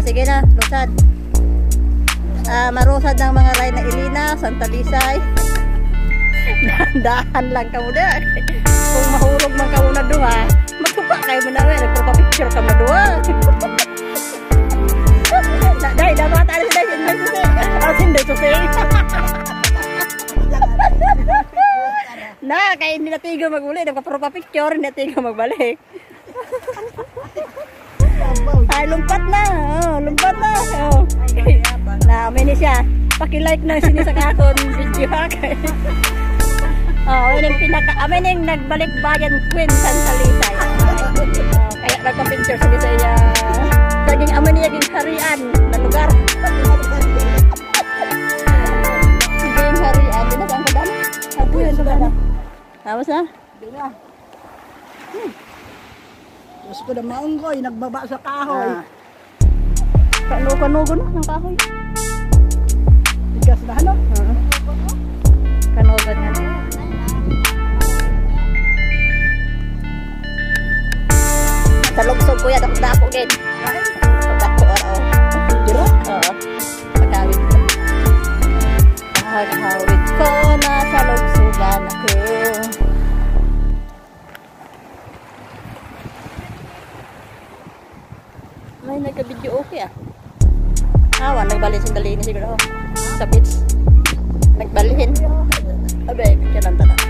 sige na, lusad. Marusad ng mga ray na Ilina, Santa Lisay. Dahan lang ka muna. Kung mahulog man ka muna duha, magkupa kayo muna rin. Nagpapapicture ka muna duha. Dahil, dapat alis na hindi susay. Na, kaya hindi natigo magbalik. Nagpapapicture, hindi natigo magbalik. Ay, lumpat na. Lumpat na. Na, may ni siya. Paki-like na sinisa kakon video ha. Amin yung nagbalik bayan Queen Santa Lisay. Kaya nagpa-picture sa Lisaya. Saging amin niya yung harian na lugar. Saging harian. Di na saan ko dami? Ako yun ko dami. Tapos na? Di na. Tapos ko na maunggoy, nagbaba sa kahoy. Kanugo na ng kahoy. Bigas na ano? Kanugan nga na. Sa lugsog kuya, dako gid. Dako oo. Dira? Oo. Pagkawit ko. Pagkawit ko na sa lugsugan ako. May nagka-video okay ah. Awan, nagbalhin sandali ni siguro. Sa beach. Nagbalhin. Abe, picture lang tala.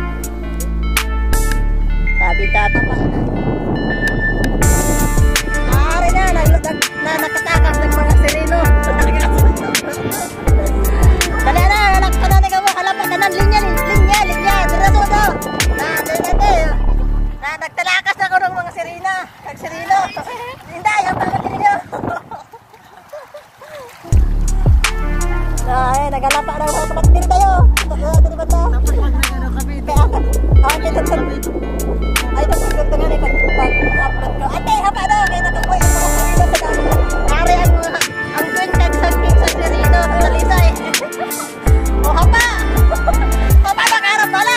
Tabi-tata pa. Nari na, nakatakas ng mga sireno. Dali na, nakatakas na mo. Halapan ka ng linya. Diraso daw. Nagtalakas na ko ng mga sirena. Nagsireno. Hindi, yung mga linya. Ay, nagalapa na mga kapatid tayo. Dali ba ito? Ay, tapos nga na pag-upload ko. Ate, hapa na. Kaya nakakuha yung mga sirino sa dami. Ari ang kwentag sa sirino sa Lisay. O, hapa. Hapa na, karap pala.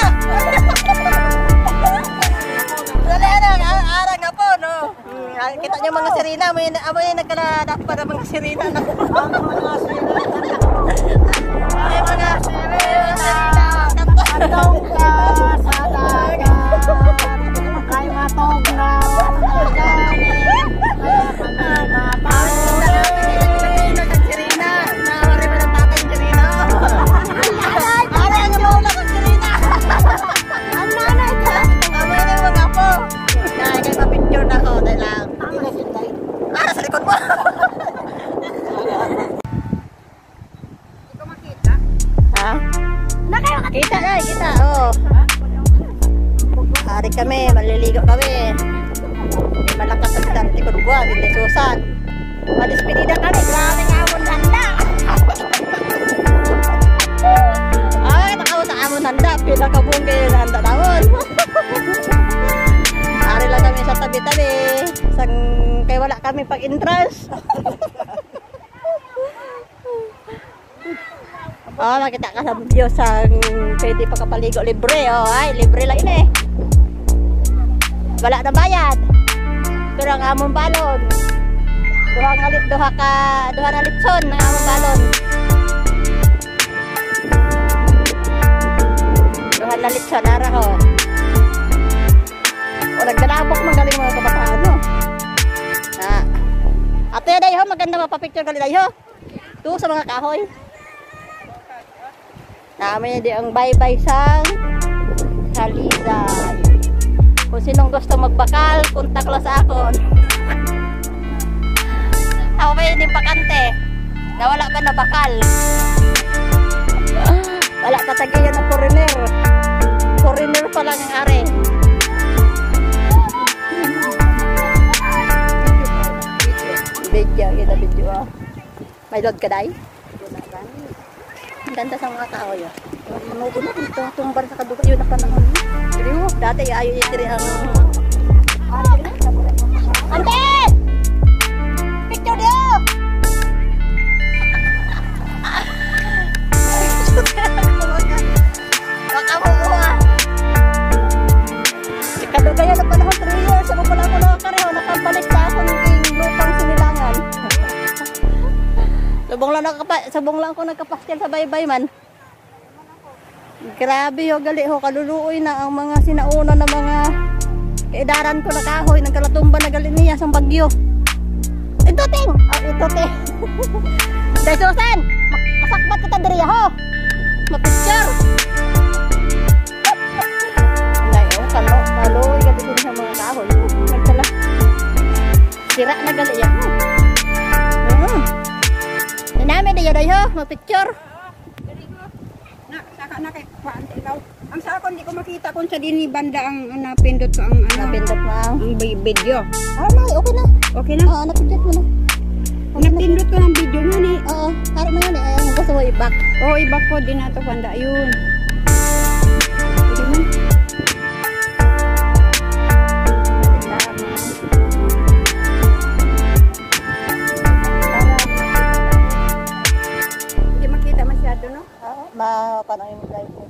Dali na, arang nga po, no? Kita niyo mga sirina. Amoy nagkaladap pa ng mga sirina. Ang mga sirina. Ay, mga sirina. Atong ka sa dagat. Kay matog na gani. Kaya kami mapawala. Sirina. Nawari mo ng tatay sirina. Aray, ang lola ko sirina. Ang nanay ka. Amoy na yung mga po. Kaya mapicture na ko. Dahil lang. Sa likod mo. Ha? Kita na, kita. Oh. Hari kami, maliligo kami. May malakas ang dante ko duwa, hindi susan. Madispedida kami, grabe nga amon handa. Ay, nakaw sa amon handa, pinakabong kayo na handa naman. Hari lang kami sa tabi-tabi. Kaya wala kami pag-interest. Oh, makita ka sa video sang pwede pa kapaligo libre. Oh, ay, libre lang ini. Wala na bayad. Pero ang among balon. Duha na litson ng among balon. Duha na litson ara ho. O nagdalabok magaling mga kabataan no. Ate dayo maganda mapapicture kali dayo. Tu sa mga kahoy. Namin di ang bye-bye sang Lisay. Kung sinong gusto magbakal, kontak lang sa akon. Ako ba yun yung bakante? Nawala ba na bakal? Wala patagayan ng foreigner. Foreigner pa lang ang are. Video, kita video. May load ka day? Ang ganda sa mga tao yun. Manugo na dito. Tumbar sa kaduga. Yun ang panahon. Dili mo. Dati ayaw yung tiri ang... Ante! Picture niyo! Baka mo mo ah. Kaduga yan ang panahon 3 years. Ano pala ako nakakareho. Nakabalik sa ako ng lupang sinilangan. Subong lang ako nagkapaskil sa baybay man. Grabe ho, gali ho, kaluluoy na ang mga sinauna na mga kaidaran ko na kahoy, nagkalatumba na gali niya sa bagyo. Ito ting! Ito ting! Dahil Susan, masakbat kita diri ho! Mapicture! Kaloy, gabi din sa mga kahoy. Nagtala. Sira na gali yan. Nanami na yan ho, mapicture. Na kay kuan ikaw. Ang sa ako hindi ko makita kung sa dinhi banda ang napindot ko ang Napindot mo ang video. may, okay na. Okay na? Oo, napindot mo na. Napindot ko ng video na ni. Oo, harap na yan eh. Ayaw, gusto mo i-back. Oo, iba ko din nato banda yun. Hindi makita masyado, no? Paano yung live mo?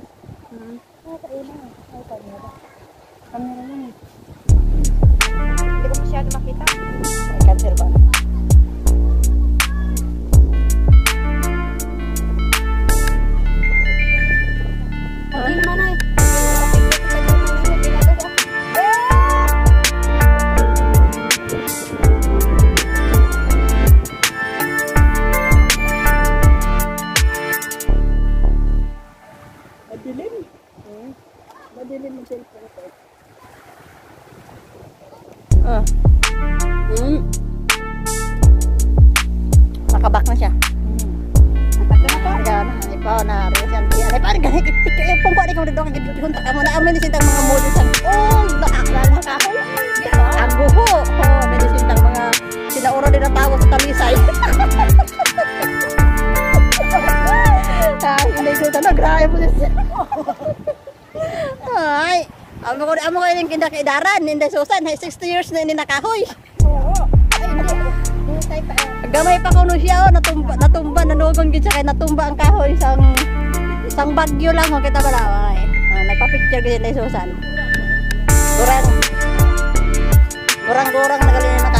Kamera yun eh. Hindi ko masyado makita. Ay, cancel ba? Hindi naman ay. Madilim ang cellphone ko. Nakabak na siya. Ipaw na resan siya. Ay parang ganit ipong ko ikaw dito kay hunta ka mo na amin sintang mga models ang old na aklan na kahoy. Aguho. Oh, may sintang mga sinaura din ang tawo sa talisay. Hindi ko tanong grabe po siya. Ay, amo ko yung kinakaidaran, hindi Susan, 60 years na nakahoy. Oo. Ay, hindi. Gamay pa kuno siya, natumba, nanugon gid siya kay natumba ang kahoy sang bagyo lang ho kita bala. Ay, nagpa-picture gid ni Susan. Gurang nagalina na